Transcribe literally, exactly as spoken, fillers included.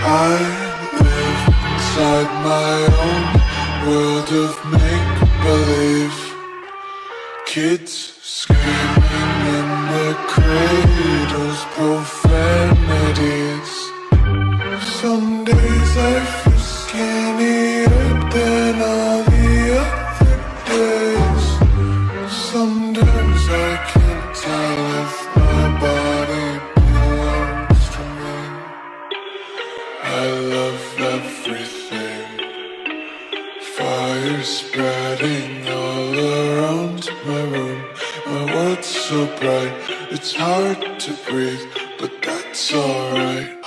I live inside my own world of make-believe. Kids screaming in the cradles, profanities. Some days I feel skinnier than all the other days. Sometimes I can't tell if my body belongs to me. I love everything. Fire spreading all around my room. My world's so bright, it's hard to breathe, but that's alright.